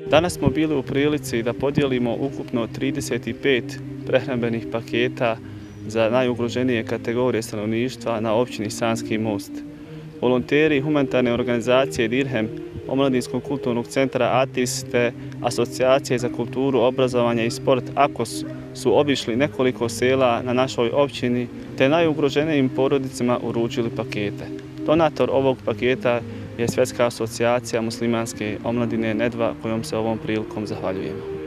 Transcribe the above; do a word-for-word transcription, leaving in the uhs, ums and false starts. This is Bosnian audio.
Danas smo bili u prilici da podijelimo ukupno trideset pet prehrambenih paketa za najugroženije kategorije stanovništva na općini Sanski Most. Volonteri humanitarne organizacije Dirhem, Omladinskog kulturnog centra Atis te Asocijacije za kulturu, obrazovanje i sport Akos su obišli nekoliko sela na našoj općini te najugroženijim porodicama uručili pakete. Donator ovog paketa je Svjetska asocijacija muslimanske omladine Nedva, kojom se ovom prilikom zahvaljujemo.